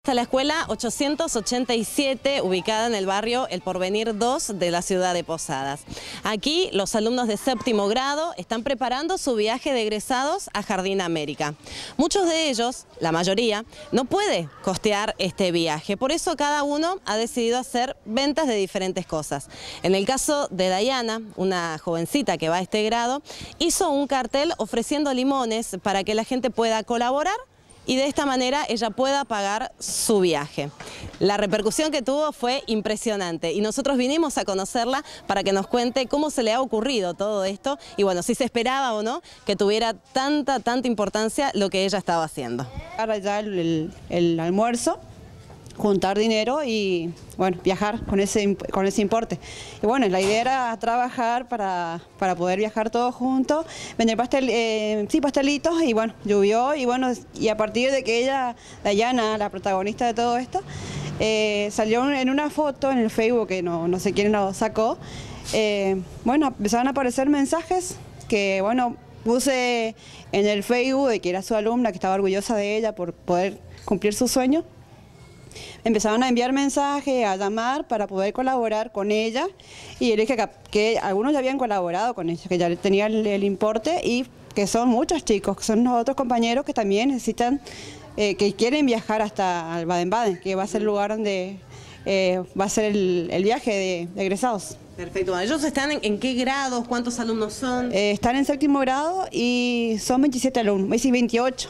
Está la escuela 887, ubicada en el barrio El Porvenir 2 de la ciudad de Posadas. Aquí los alumnos de séptimo grado están preparando su viaje de egresados a Jardín América. Muchos de ellos, la mayoría, no puede costear este viaje, por eso cada uno ha decidido hacer ventas de diferentes cosas. En el caso de Dayana, una jovencita que va a este grado, hizo un cartel ofreciendo limones para que la gente pueda colaborar y de esta manera ella pueda pagar su viaje. La repercusión que tuvo fue impresionante y nosotros vinimos a conocerla para que nos cuente cómo se le ha ocurrido todo esto y bueno, si se esperaba o no que tuviera tanta importancia lo que ella estaba haciendo. Ahora ya el almuerzo, juntar dinero y bueno, viajar con ese importe. Y bueno, la idea era trabajar para poder viajar todos juntos, vender pastelitos y bueno, llovió y bueno, y a partir de que ella, Dayana, la protagonista de todo esto, salió en una foto en el Facebook que no sé quién lo sacó, bueno, empezaron a aparecer mensajes que bueno, puse en el Facebook de que era su alumna, que estaba orgullosa de ella por poder cumplir su sueño. Empezaron a enviar mensajes, a llamar para poder colaborar con ella y yo le dije que algunos ya habían colaborado con ella, que ya tenían el importe y que son muchos chicos, que son los otros compañeros que también necesitan, que quieren viajar hasta el Baden-Baden, que va a ser el lugar donde va a ser el viaje de egresados. Perfecto. ¿Ellos están en qué grados? ¿Cuántos alumnos son? Están en séptimo grado y son 27 alumnos, sí, 28.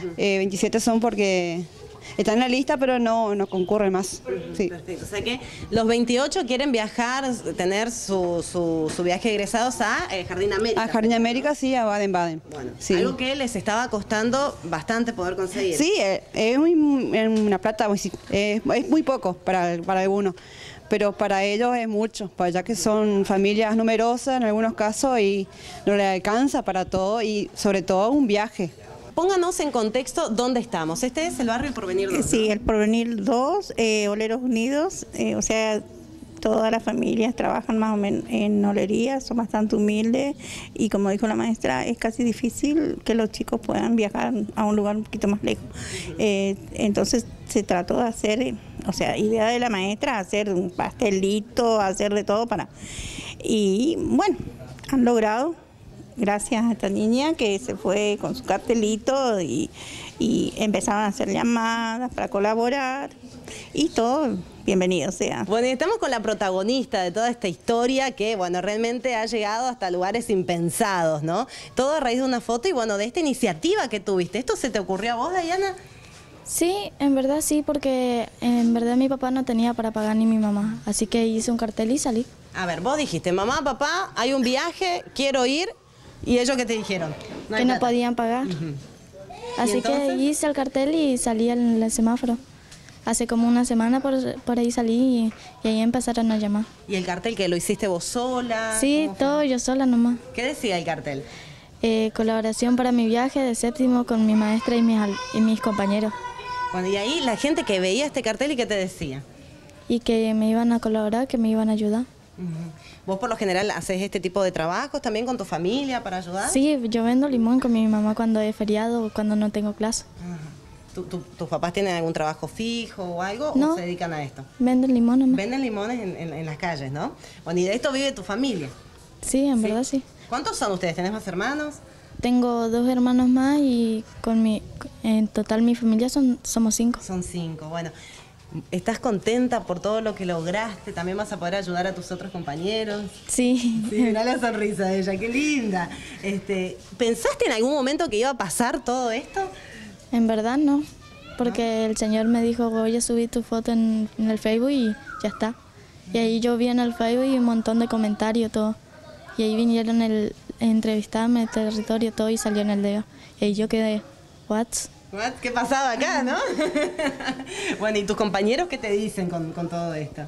27 son porque están en la lista, pero no concurren más. Sí. Perfecto. O sea que los 28 quieren viajar, tener su viaje de egresados a Jardín América. A Jardín América, sí, a Baden-Baden. Bueno, sí. Algo que les estaba costando bastante poder conseguir. Sí, es una plata, es muy poco para algunos, pero para ellos es mucho, ya que son familias numerosas en algunos casos y no les alcanza para todo y sobre todo un viaje. Pónganos en contexto dónde estamos. Este es el barrio El Porvenir 2. Sí, El Porvenir 2, Oleros Unidos, o sea, todas las familias trabajan más o menos en olería, son bastante humildes y como dijo la maestra, es casi difícil que los chicos puedan viajar a un lugar un poquito más lejos. Entonces se trató de hacer, o sea, idea de la maestra, hacer un pastelito, hacer de todo para... Y bueno, han logrado. Gracias a esta niña que se fue con su cartelito y empezaron a hacer llamadas para colaborar y todo, bienvenido sea. Bueno, y estamos con la protagonista de toda esta historia que, bueno, realmente ha llegado hasta lugares impensados, ¿no? Todo a raíz de una foto y, bueno, de esta iniciativa que tuviste. ¿Esto se te ocurrió a vos, Dayana? Sí, en verdad sí, porque en verdad mi papá no tenía para pagar ni mi mamá, así que hice un cartel y salí. A ver, vos dijiste, mamá, papá, hay un viaje, quiero ir. ¿Y ellos qué te dijeron? Que no podían pagar. Así que hice el cartel y salí al semáforo. Hace como una semana por ahí salí y ahí empezaron a llamar. ¿Y el cartel que lo hiciste vos sola? Sí, todo yo sola nomás. ¿Qué decía el cartel? Colaboración para mi viaje de séptimo con mi maestra y mis compañeros. Bueno, y ahí la gente que veía este cartel, ¿y qué te decía? Y que me iban a colaborar, que me iban a ayudar. ¿Vos por lo general haces este tipo de trabajos también con tu familia para ayudar? Sí, yo vendo limón con mi mamá cuando es feriado o cuando no tengo clase. ¿Tus papás tienen algún trabajo fijo o algo No, o se dedican a esto? Venden limón nomás. Venden limones en las calles, ¿no? Bueno, y de esto vive tu familia. Sí, en verdad sí. ¿Cuántos son ustedes? ¿Tenés más hermanos? Tengo 2 hermanos más y en total mi familia somos 5. Son 5, bueno. ¿Estás contenta por todo lo que lograste? ¿También vas a poder ayudar a tus otros compañeros? Sí. Sí, mirá la sonrisa de ella, qué linda. ¿Pensaste en algún momento que iba a pasar todo esto? En verdad no, porque el señor me dijo, voy a subir tu foto en el Facebook y ya está. Y ahí yo vi en el Facebook y un montón de comentarios, todo. Y ahí vinieron a entrevistarme, el territorio, todo, y salió en el dedo. Y ahí yo quedé, ¿what? ¿Qué pasaba acá, no? Bueno, ¿y tus compañeros qué te dicen con todo esto?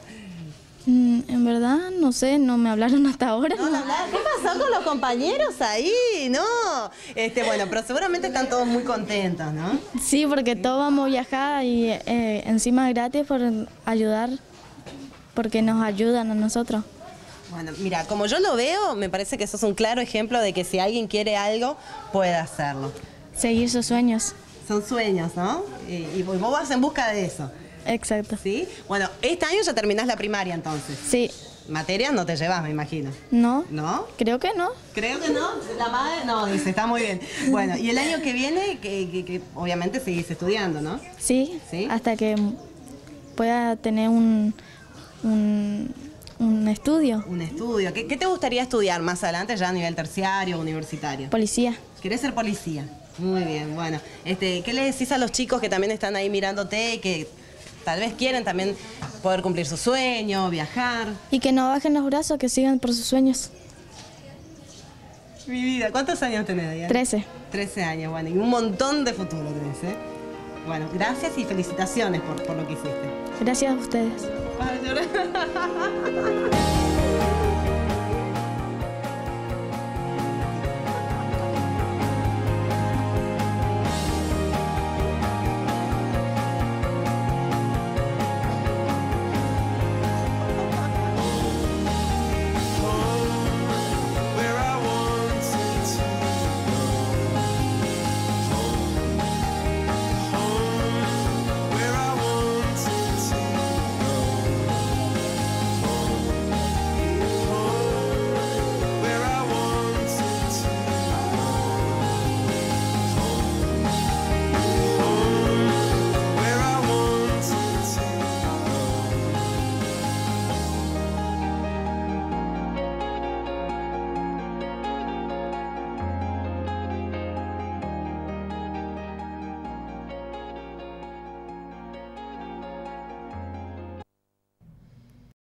En verdad, no sé, no me hablaron hasta ahora. ¿No? ¿Qué pasó con los compañeros ahí? No. Bueno, pero seguramente están todos muy contentos, ¿no? Sí, porque todos vamos a viajar y encima gratis por ayudar, porque nos ayudan a nosotros. Bueno, mira, como yo lo veo, me parece que sos un claro ejemplo de que si alguien quiere algo, puede hacerlo. Seguir sus sueños. Son sueños, ¿no? Y vos vas en busca de eso. Exacto. ¿Sí? Bueno, este año ya terminás la primaria entonces. Sí. Materias no te llevas, me imagino. No. ¿No? Creo que no. Creo que no. La madre no, dice, está muy bien. Bueno, y el año que viene, que obviamente seguís estudiando, ¿no? Sí. ¿Sí? Hasta que pueda tener un estudio. Un estudio. ¿Qué te gustaría estudiar más adelante, ya a nivel terciario, universitario? Policía. ¿Querés ser policía? Muy bien, bueno. ¿Qué le decís a los chicos que también están ahí mirándote y que tal vez quieren también poder cumplir su sueño, viajar? Y que no bajen los brazos, que sigan por sus sueños. Mi vida, ¿cuántos años tenés, Diana? 13. 13 años, bueno, y un montón de futuro tenés, ¿eh? Bueno, gracias y felicitaciones por lo que hiciste. Gracias a ustedes. Para llorar.